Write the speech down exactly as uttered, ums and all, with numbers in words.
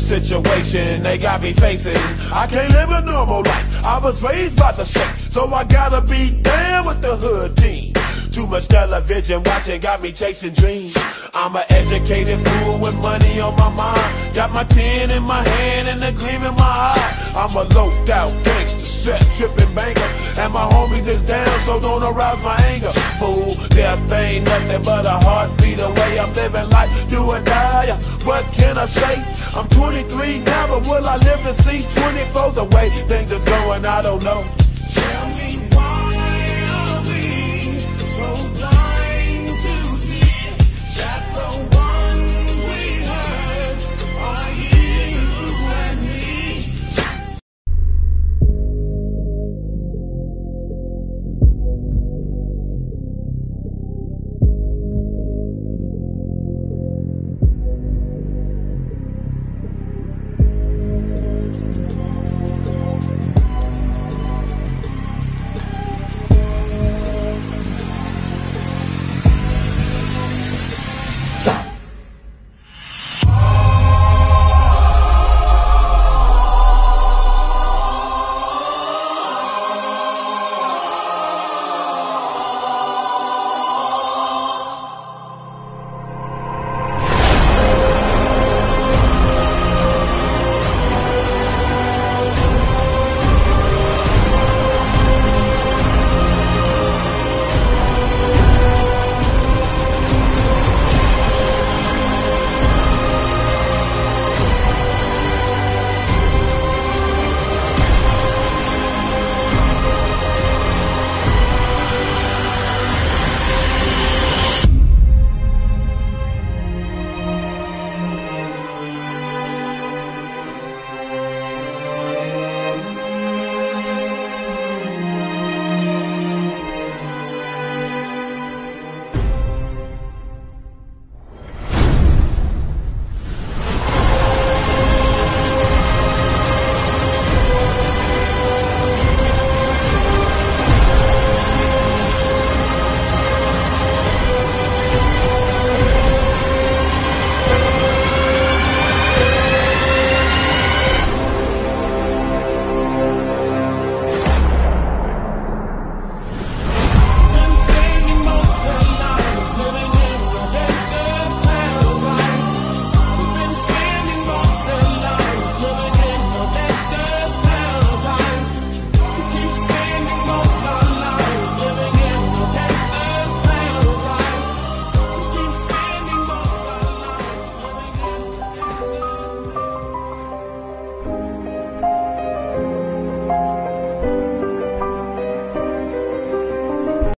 situation they got me facing. I can't live a normal life, I was raised by the state, so I gotta be down with the hood team. Too much television watching got me chasing dreams. I'm an educated fool with money on my mind. Got my tin in my hand and a gleam in my eye. I'm a loped out gangster, set tripping banker, and my homies is down, so don't arouse my anger. Fool, death ain't nothing but a heartbeat away. I'm living life, do or die. What can I say? I'm twenty-three now, but will I live to see twenty-four? The way things is going, I don't know. Tell me